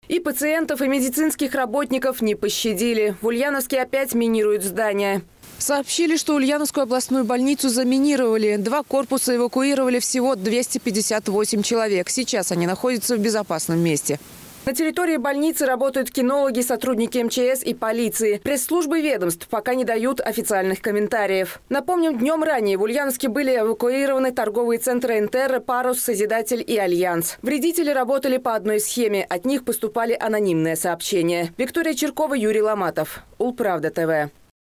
И пациентов, и медицинских работников не пощадили. В Ульяновске опять минируют здания. Сообщили, что Ульяновскую областную больницу заминировали. 2 корпуса эвакуировали всего 258 человек. Сейчас они находятся в безопасном месте. На территории больницы работают кинологи, сотрудники МЧС и полиции. Пресс-службы ведомств пока не дают официальных комментариев. Напомним, днем ранее в Ульяновске были эвакуированы торговые центры «Интерра», «Парус», «Созидатель» и «Альянс». Вредители работали по одной схеме. От них поступали анонимные сообщения. Виктория Черкова, Юрий Ломатов. Улправда ТВ.